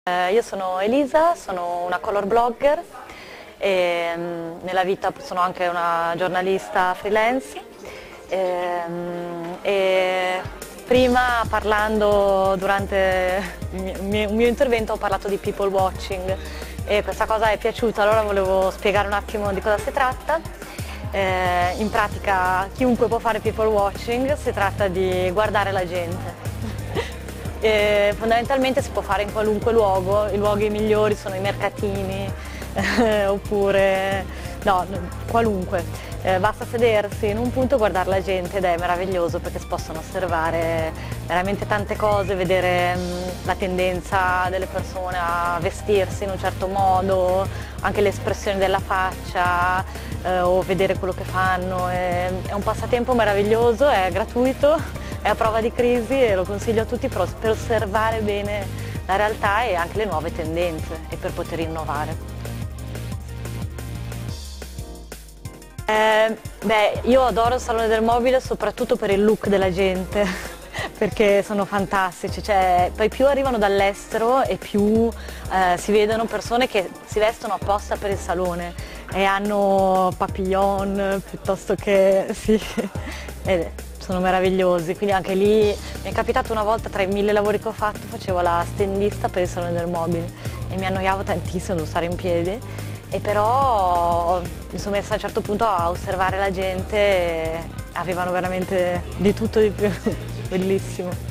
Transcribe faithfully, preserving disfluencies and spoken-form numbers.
Eh, io sono Elisa, sono una color blogger e mm, nella vita sono anche una giornalista freelance e, mm, e prima parlando durante il mio, il mio intervento ho parlato di people watching e questa cosa è piaciuta, allora volevo spiegare un attimo di cosa si tratta. Eh, in pratica chiunque può fare people watching, si tratta di guardare la gente. E fondamentalmente si può fare in qualunque luogo, i luoghi migliori sono i mercatini eh, oppure no, qualunque. Eh, basta sedersi in un punto e guardare la gente ed è meraviglioso perché si possono osservare veramente tante cose, vedere mh, la tendenza delle persone a vestirsi in un certo modo, anche le espressioni della faccia eh, o vedere quello che fanno. È, è un passatempo meraviglioso, è gratuito, è a prova di crisi e lo consiglio a tutti per, per osservare bene la realtà e anche le nuove tendenze e per poter innovare. Eh, beh, io adoro il Salone del Mobile soprattutto per il look della gente, perché sono fantastici, cioè, poi più arrivano dall'estero e più eh, si vedono persone che si vestono apposta per il salone e hanno papillon piuttosto che... sì, e sono meravigliosi, quindi anche lì mi è capitato una volta tra i mille lavori che ho fatto, facevo la standista per il Salone del Mobile e mi annoiavo tantissimo, devo stare in piedi. E però mi sono messa a un certo punto a osservare la gente e avevano veramente di tutto di più, bellissimo.